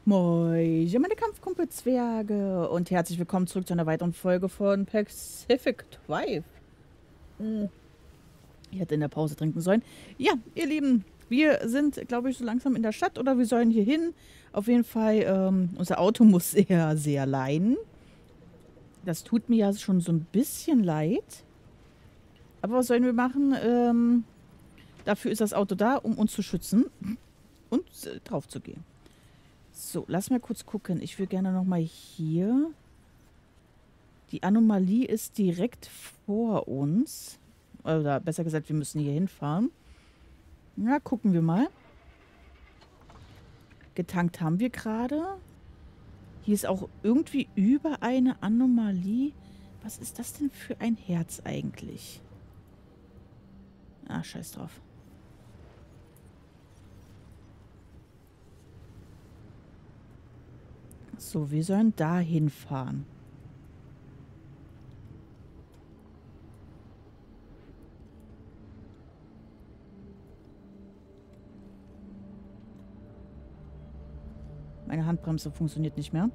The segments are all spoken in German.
Moin, meine Kampfkumpel-Zwerge und herzlich willkommen zurück zu einer weiteren Folge von Pacific Drive. Hm, Ich hätte in der Pause trinken sollen. Ja, ihr Lieben, wir sind, glaube ich, so langsam in der Stadt oder wir sollen hier hin. Auf jeden Fall, unser Auto muss sehr, sehr leiden. Das tut mir ja schon so ein bisschen leid. Aber was sollen wir machen? Dafür ist das Auto da, um uns zu schützen und drauf zu gehen. So, lass mal kurz gucken. Ich will gerne noch mal hier. Die Anomalie ist direkt vor uns. Oder besser gesagt, wir müssen hier hinfahren. Na, gucken wir mal. Getankt haben wir gerade. Hier ist auch irgendwie über eine Anomalie. Was ist das denn für ein Herz eigentlich? Ah, scheiß drauf. So, wir sollen da hinfahren. Meine Handbremse funktioniert nicht mehr.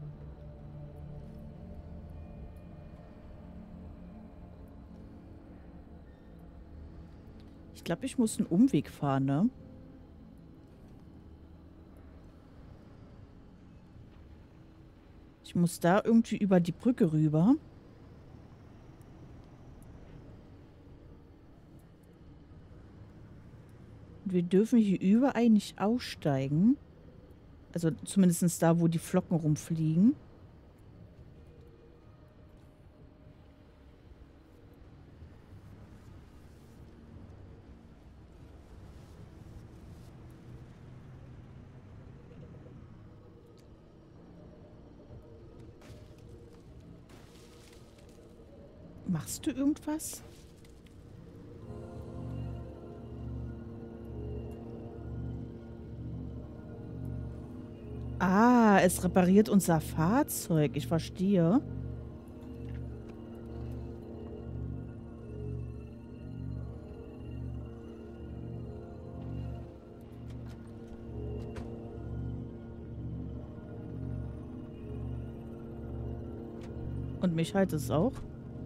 Ich glaube, ich muss einen Umweg fahren, ne? Ich muss da irgendwie über die Brücke rüber. Und wir dürfen hier überall nicht aussteigen. Also zumindest da, wo die Flocken rumfliegen. Machst du irgendwas? Ah, es repariert unser Fahrzeug. Ich verstehe. Und mich halt es auch.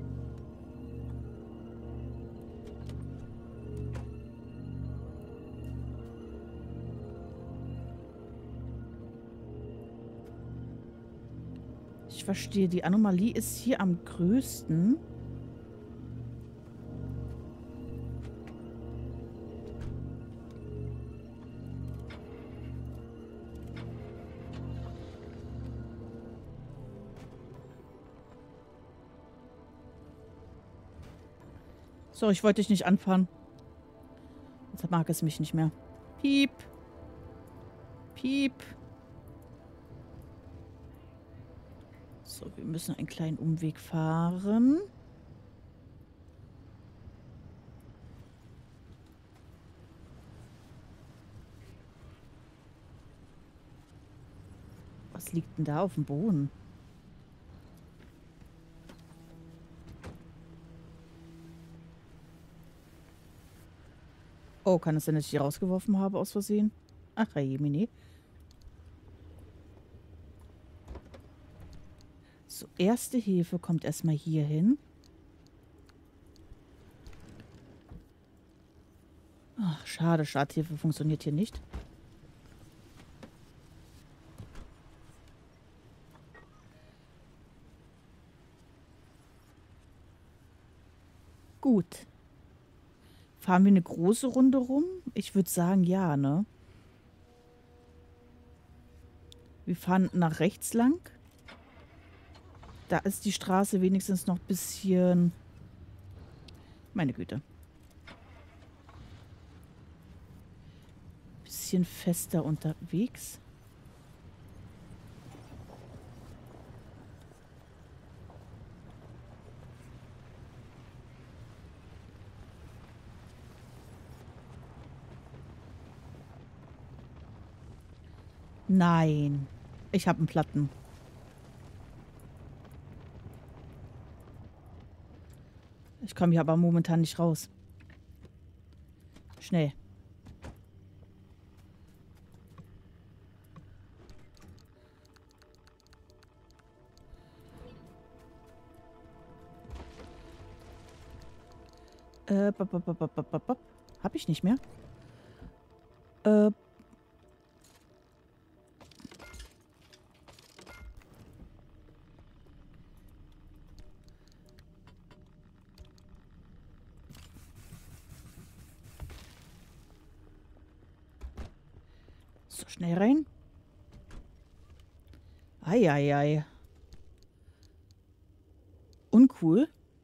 Ich verstehe, die Anomalie ist hier am größten. So, ich wollte dich nicht anfahren. Jetzt mag es mich nicht mehr. Piep. Piep. So, wir müssen einen kleinen Umweg fahren. Was liegt denn da auf dem Boden? Oh, kann es sein, dass ich die rausgeworfen habe aus Versehen? Ach, Jemine. So, erste Hilfe kommt erstmal hier hin. Ach, schade, Starthilfe funktioniert hier nicht. Gut. Fahren wir eine große Runde rum? Ich würde sagen, ja, ne? Wir fahren nach rechts lang. Da ist die Straße wenigstens noch ein bisschen... Meine Güte. Bisschen fester unterwegs. Nein. Ich habe einen Platten. Ich komme hier aber momentan nicht raus. Schnell. Hab ich nicht mehr. Äh. So, schnell rein. Eieiei. Uncool.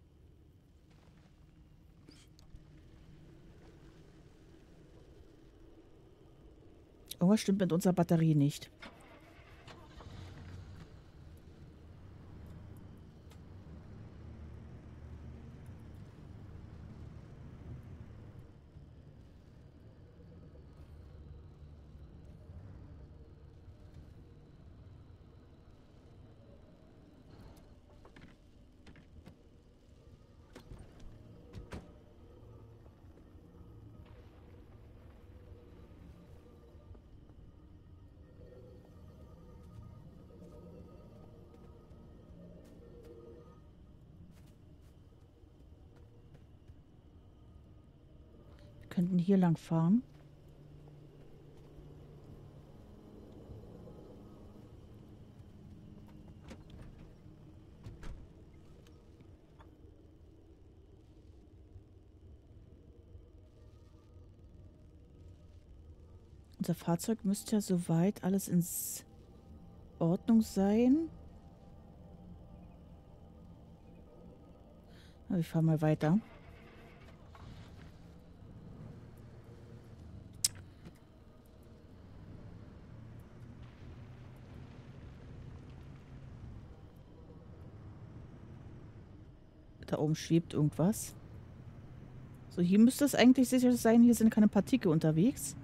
Irgendwas stimmt mit unserer Batterie nicht. Wir könnten hier lang fahren. Unser Fahrzeug müsste ja soweit alles in Ordnung sein. Aber ich fahre mal weiter. Da oben schwebt irgendwas. So, hier müsste es eigentlich sicher sein, hier sind keine Partikel unterwegs.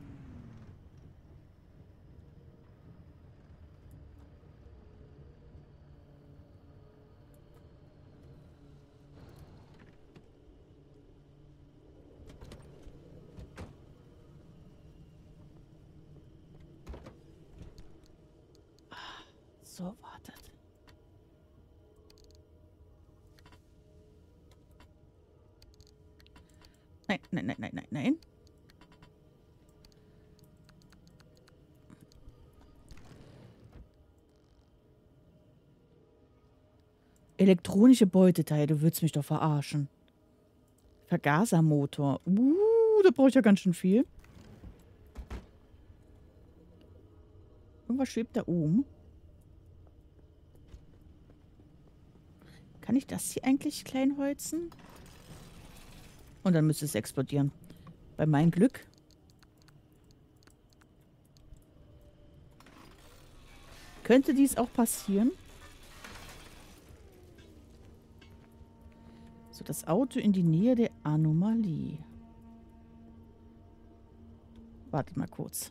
So, wartet. Nein, nein, nein, nein, nein, nein. Elektronische Beuteteile, du willst mich doch verarschen. Vergasermotor. Da brauche ich ja ganz schön viel. Irgendwas schwebt da oben. Kann ich das hier eigentlich kleinholzen? Und dann müsste es explodieren. Bei meinem Glück. Könnte dies auch passieren? So, das Auto in die Nähe der Anomalie. Wartet mal kurz.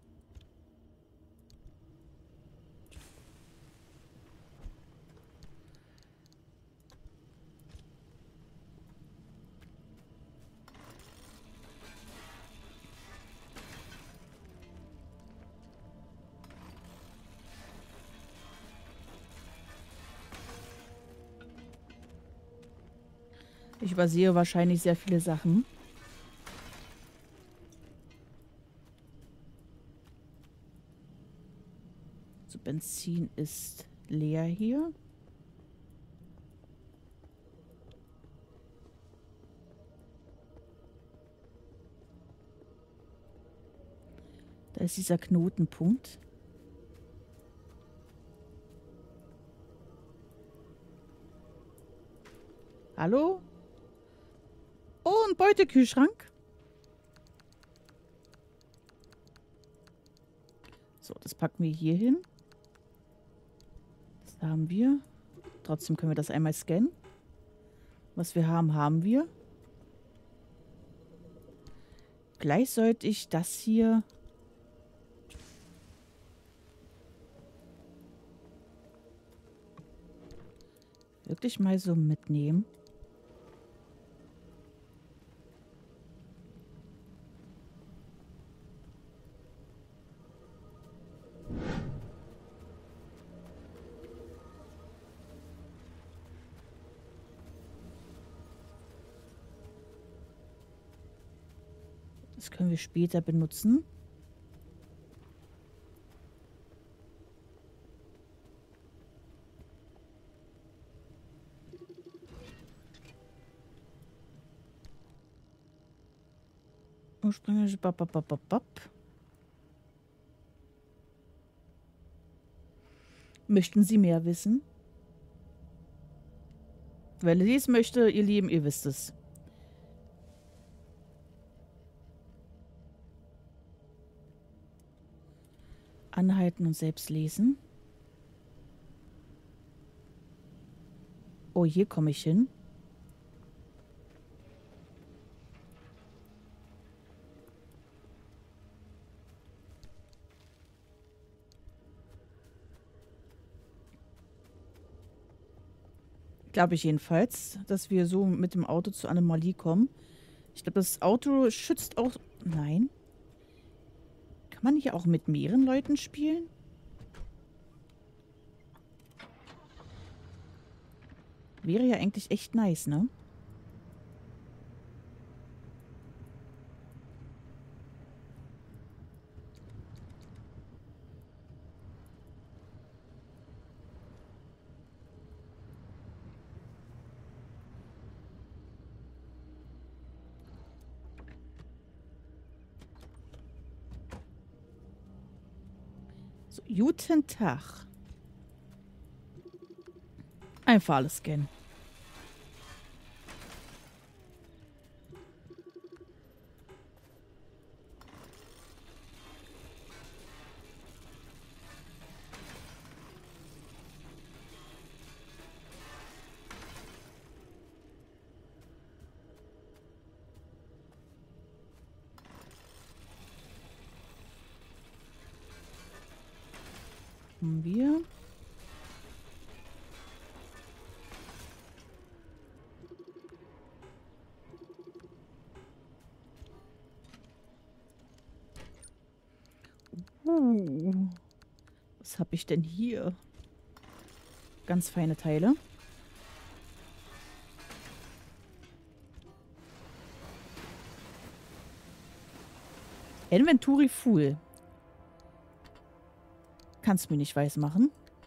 Ich übersehe wahrscheinlich sehr viele Sachen. So, Benzin ist leer hier. Da ist dieser Knotenpunkt. Hallo? Oh, ein Beutekühlschrank. So, das packen wir hier hin. Das haben wir. Trotzdem können wir das einmal scannen. Was wir haben, haben wir. Gleich sollte ich das hier wirklich mal so mitnehmen. Das können wir später benutzen. Ursprünglich. Möchten Sie mehr wissen? Wenn ihr dies möchte, ihr Lieben, ihr wisst es. Anhalten und selbst lesen. Oh, hier komme ich hin. Glaube ich jedenfalls, dass wir so mit dem Auto zur Anomalie kommen. Ich glaube, das Auto schützt auch... Nein. Kann man hier auch mit mehreren Leuten spielen? Wäre ja eigentlich echt nice, ne? So, guten Tag. Einfach alles scannen. Haben wir. Was habe ich denn hier? Ganz feine Teile. Inventory Full. Kannst mir nicht weismachen.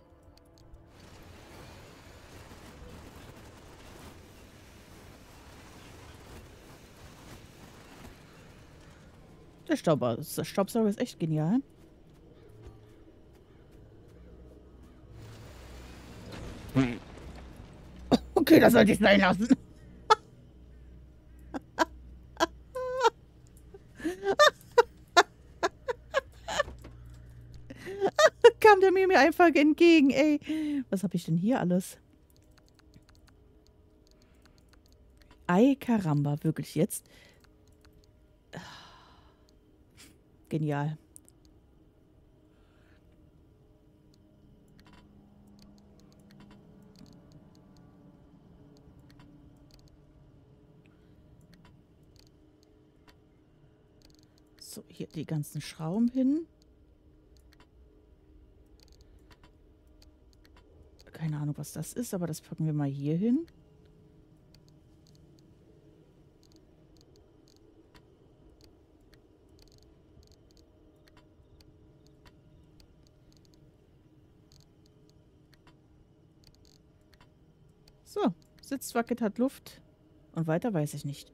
Der Staubsauger ist echt genial. Okay, das sollte ich sein lassen. Kam der mir einfach entgegen, ey. Was habe ich denn hier alles? Ay, caramba, wirklich jetzt? Genial. So, hier die ganzen Schrauben hin. Keine Ahnung, was das ist, aber das packen wir mal hier hin. So, Sitzwacket hat Luft. Und weiter weiß ich nicht.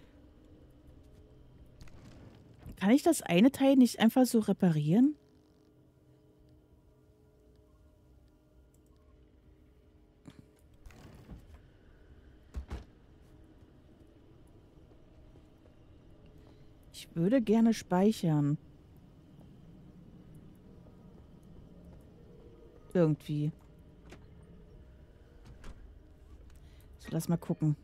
Kann ich das eine Teil nicht einfach so reparieren? Ich würde gerne speichern. Irgendwie. So, lass mal gucken.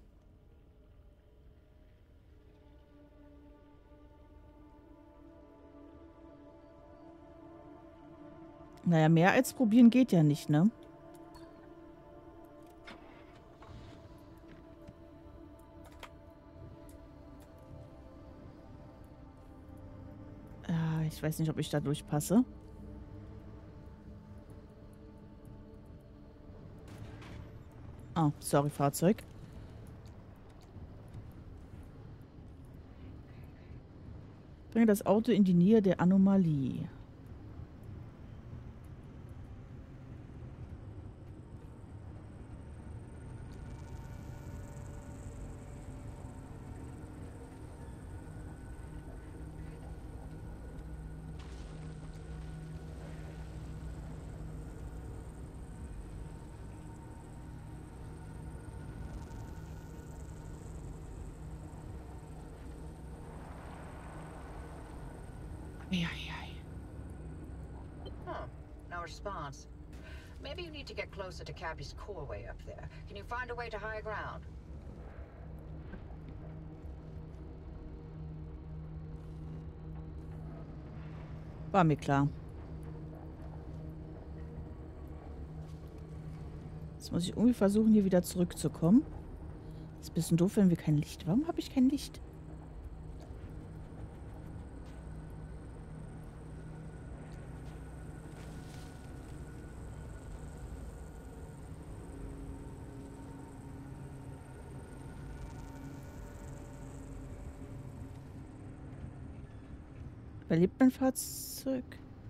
Naja, mehr als probieren geht ja nicht, ne? Ah, ich weiß nicht, ob ich da durchpasse. Oh, sorry, Fahrzeug. bringe das Auto in die Nähe der Anomalie. Ja, Huh. No response. Maybe you need to get closer to Cappy's core way up there. Can you find a way to high ground? war mir klar. Jetzt muss ich irgendwie versuchen, hier wieder zurückzukommen. Ist ein bisschen doof, wenn wir kein Licht. Warum habe ich kein Licht? Überlebt mein Fahrzeug?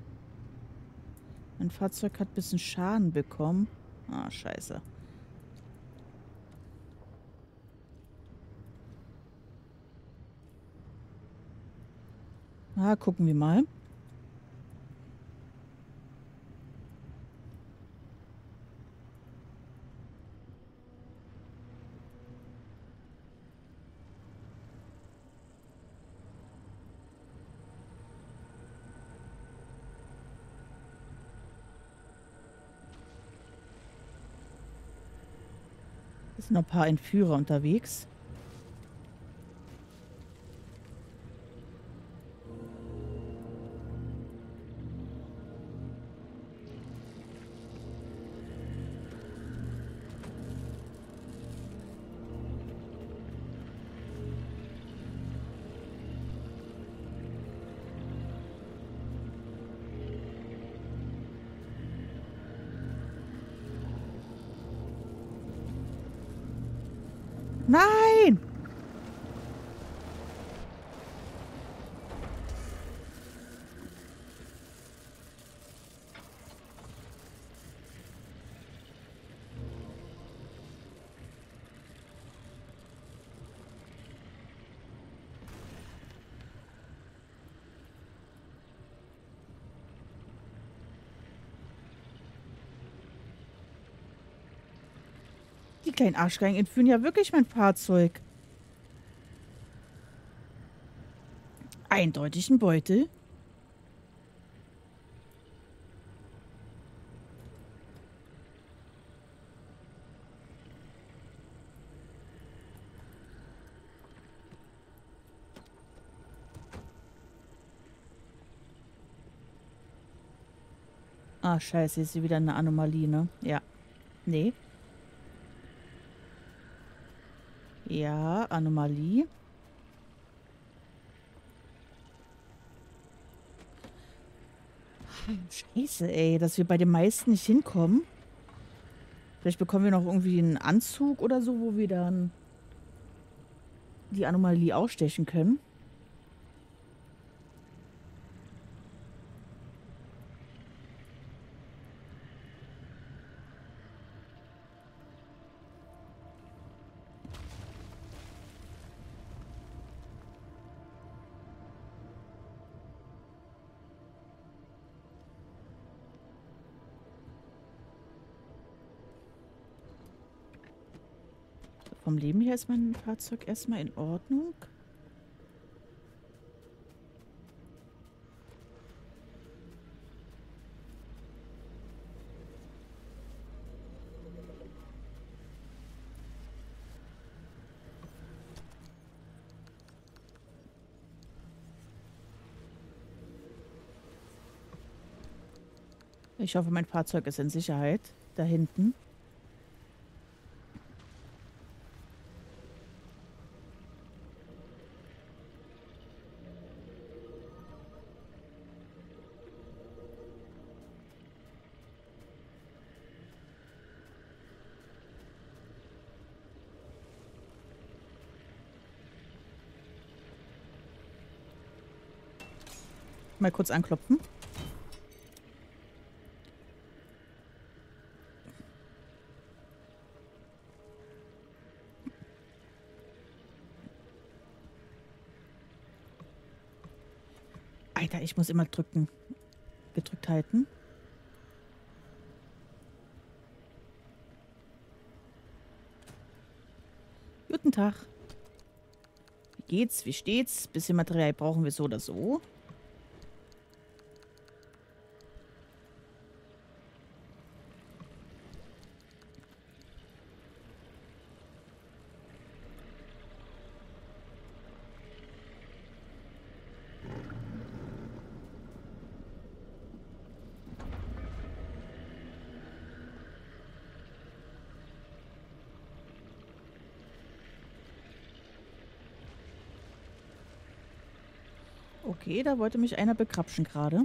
Mein Fahrzeug hat ein bisschen Schaden bekommen. Ah, scheiße. Na, gucken wir mal. Es sind noch ein paar Entführer unterwegs. Nein! Die kleinen Arschgeigen entführen ja wirklich mein Fahrzeug. Eindeutig ein Beutel. Ah, scheiße, ist hier wieder eine Anomalie, ne? Ja. Nee. Ja, Anomalie. Scheiße, ey, dass wir bei den meisten nicht hinkommen. Vielleicht bekommen wir noch irgendwie einen Anzug oder so, wo wir dann die Anomalie ausstechen können. Vom Leben her ist mein Fahrzeug erstmal in Ordnung. Ich hoffe, mein Fahrzeug ist in Sicherheit. Da hinten. Mal kurz anklopfen. Alter, ich muss immer drücken. Gedrückt halten. Guten Tag. Wie geht's? Wie steht's? Bisschen Material brauchen wir so oder so. Okay, da wollte mich einer begrapschen gerade.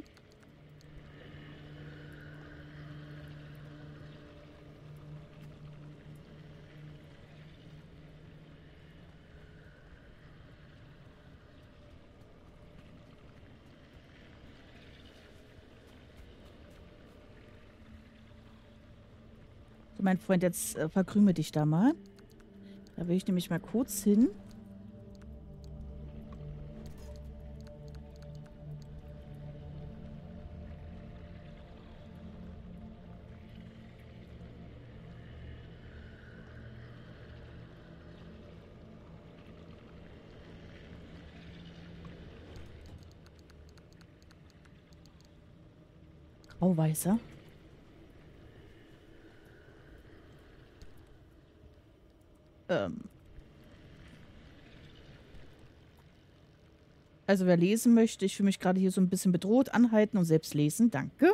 So, mein Freund, jetzt verkrüme dich da mal. Da will ich nämlich mal kurz hin. Grauweißer. Also wer lesen möchte, ich fühle mich gerade hier so ein bisschen bedroht, anhalten und selbst lesen. Danke.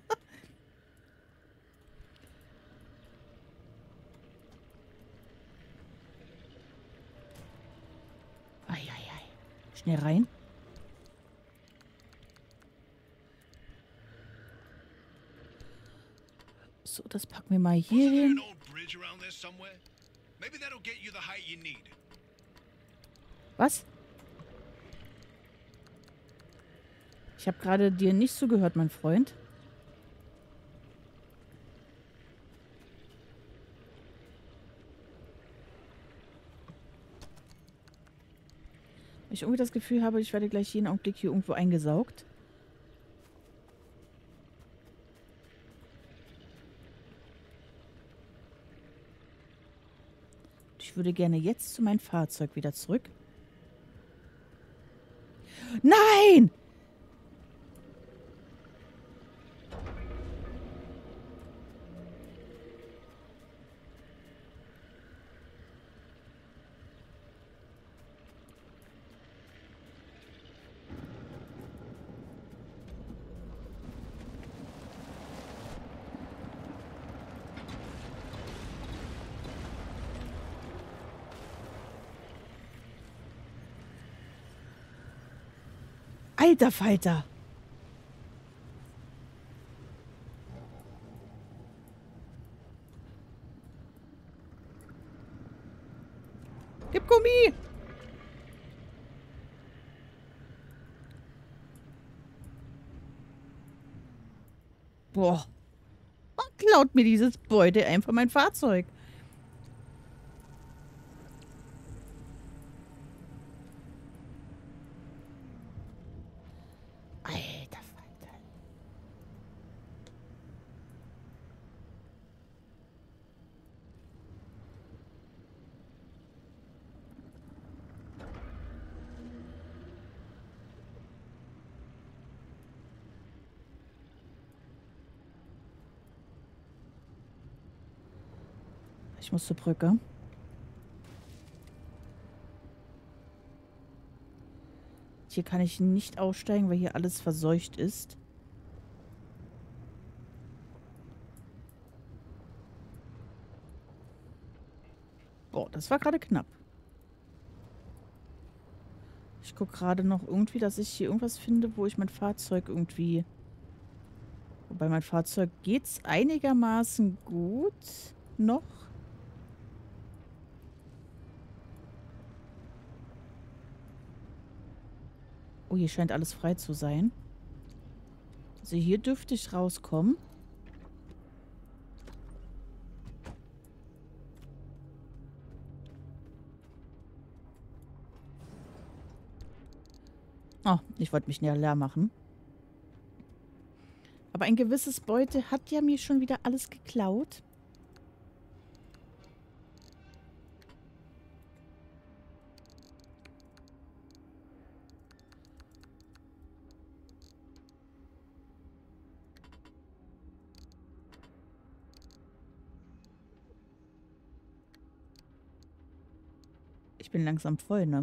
Eieiei. Schnell rein. So, das packen wir mal hier hin. Was? Ich habe gerade dir nicht zugehört, mein Freund. Ich irgendwie das Gefühl habe, ich werde gleich jeden Augenblick hier irgendwo eingesaugt. Ich würde gerne jetzt zu meinem Fahrzeug wieder zurück. Nein! Alter Falter! Gib Gummi! Boah. Klaut mir dieses Beute einfach mein Fahrzeug. Alter Falter. Ich muss zur Brücke. Hier kann ich nicht aussteigen, weil hier alles verseucht ist. Boah, das war gerade knapp. Ich gucke gerade noch irgendwie, dass ich hier irgendwas finde, wo ich mein Fahrzeug irgendwie... Wobei mein Fahrzeug geht's einigermaßen gut noch. Oh, hier scheint alles frei zu sein. Also hier dürfte ich rauskommen. Oh, ich wollte mich näher leer machen. Aber ein gewisses Beute hat ja mir schon wieder alles geklaut. Ich bin langsam voll, ne?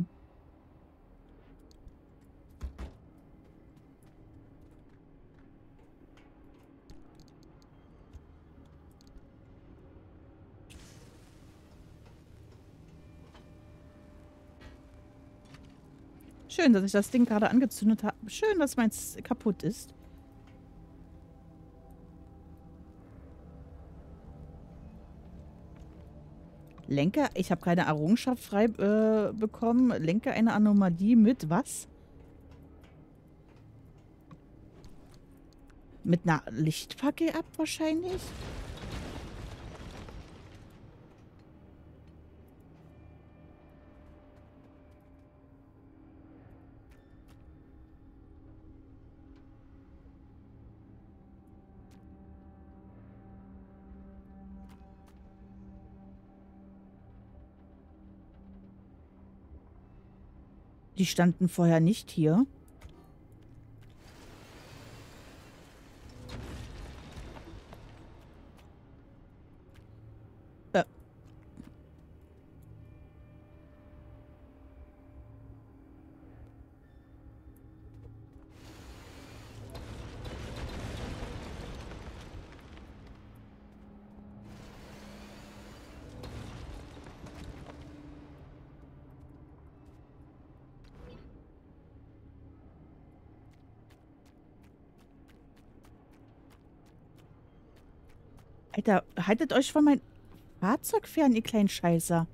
Schön, dass ich das Ding gerade angezündet habe. Schön, dass meins kaputt ist. Lenker, ich habe keine Errungenschaft frei bekommen. Lenker eine Anomalie mit was? Mit einer Lichtfackel ab wahrscheinlich? Die standen vorher nicht hier. Äh. Alter, haltet euch von meinem Fahrzeug fern, ihr kleinen Scheißer.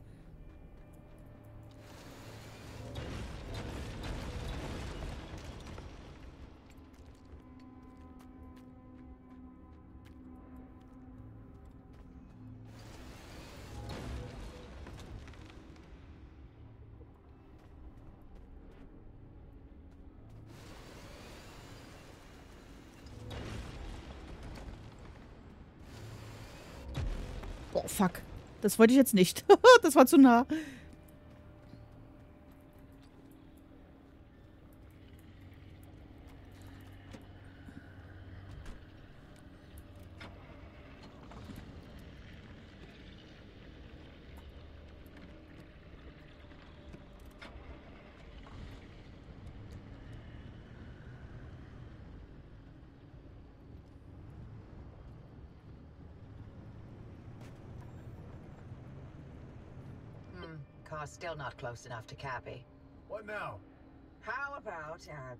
Oh, fuck. Das wollte ich jetzt nicht. Das war zu nah. Car's still not close enough to Cappy. What now? How about,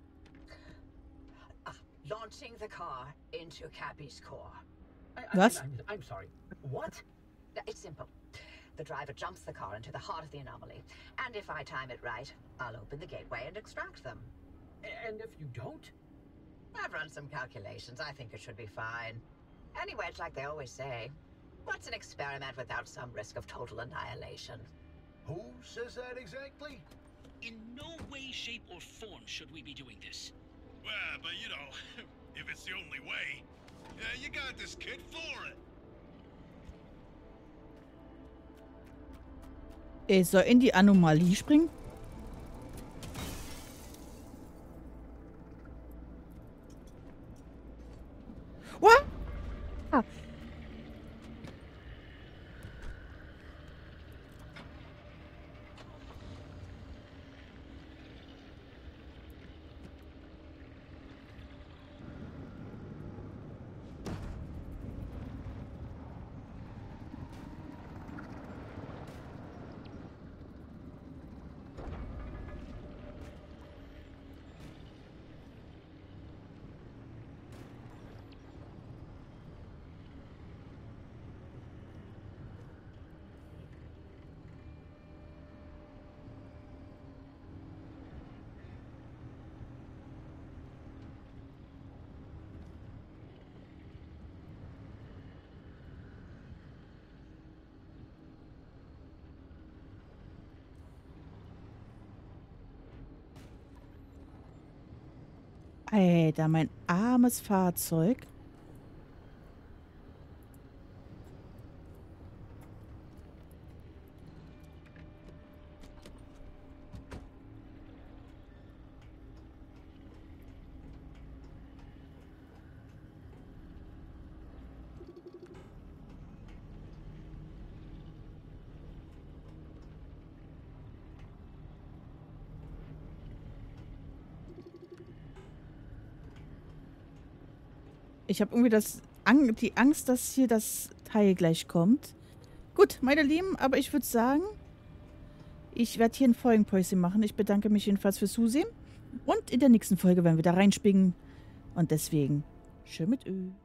launching the car into Cappy's core? Was? I'm sorry. What? It's simple. The driver jumps the car into the heart of the anomaly, and if I time it right, I'll open the gateway and extract them. And if you don't? I've run some calculations. I think it should be fine. Anyway, it's like they always say. What's an experiment without some risk of total annihilation? Who says that exactly? In no way, shape, or form should we be doing this. Well, but you know, if it's the only way, you got this kid for it. Ich soll in die Anomalie springen? What? Ah. Alter, mein armes Fahrzeug. Ich habe irgendwie die Angst, dass hier das Teil gleich kommt. Gut, meine Lieben, aber ich würde sagen, ich werde hier ein Folgenpäuschen machen. Ich bedanke mich jedenfalls fürs Zusehen. Und in der nächsten Folge werden wir da reinspringen. Und deswegen, schön mit Ö.